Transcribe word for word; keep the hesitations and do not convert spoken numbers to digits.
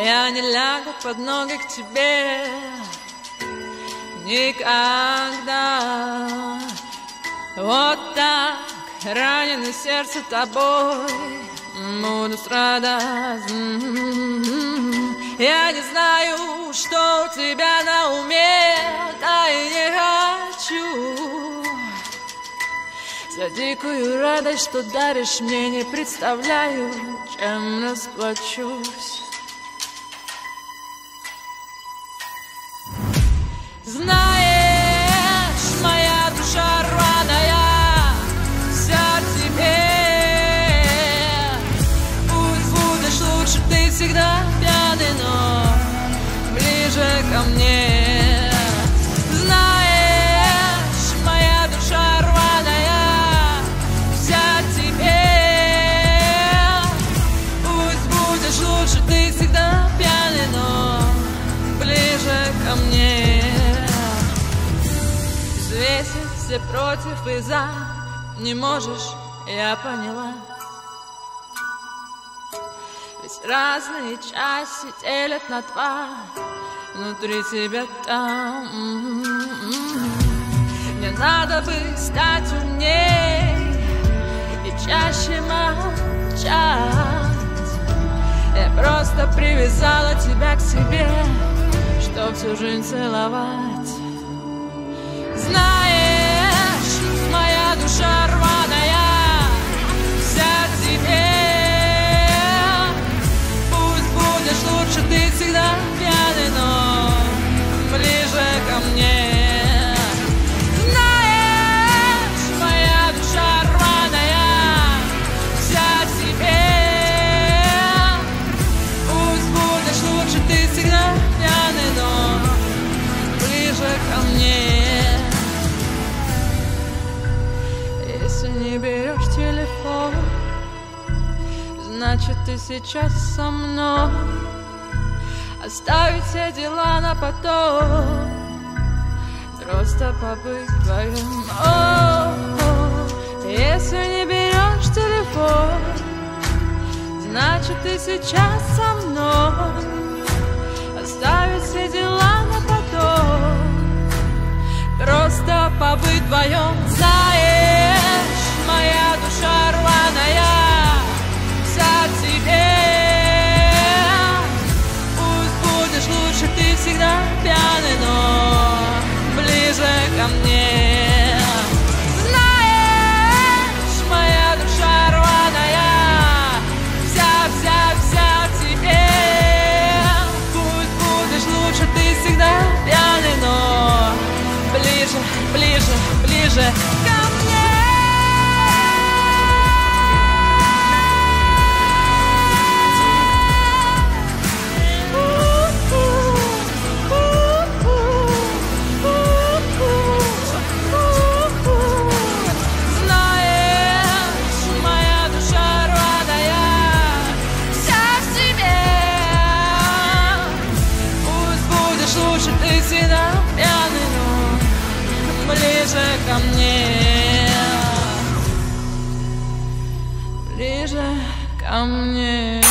Я не лягу под ноги к тебе никогда. Вот так, раненое сердце тобой, буду страдать. Я не знаю, что у тебя на уме, да и не хочу. За дикую радость, что даришь мне, не представляю, чем расплачусь. Знаешь, моя душа рваная, вся в тебе. Пусть будешь лучше, ты всегда пьяный, но ближе ко мне. Знаешь, моя душа рваная, вся в тебе. Пусть будешь лучше, ты всегда пьяный, но ближе ко мне. Взвесить все против и за не можешь, я поняла. Ведь разные части делят на два, внутри тебя там. Мне надо бы стать умней и чаще молчать. Я просто привязала тебя к себе, чтоб всю жизнь целовать. Знаешь, моя душа рваная, вся в тебе. Пусть будешь лучше, ты всегда пьяный, но ближе ко мне. Знаешь, моя душа рваная, вся в тебе. Пусть будешь лучше, ты всегда пьяный, но ближе ко мне. Если не берешь телефон, значит ты сейчас со мной. Оставить все дела на потом, просто побыть вдвоем. О-о-о. Если не берешь телефон, значит ты сейчас со мной. Оставить все дела на потом, просто побыть вдвоем. Знаешь, моя душа рваная, вся в тебе. Пусть будешь лучше, ты всегда пьяный, но ближе ко мне. Знаешь, моя душа рваная, вся-вся-вся в тебе. Пусть будешь лучше, ты всегда пьяный, но ближе, ближе, ближе ко мне. Знаешь, моя душа рваная, вся в себе. Пусть будешь лучше, ты всегда пьяный, но ближе ко мне, ближе ко мне.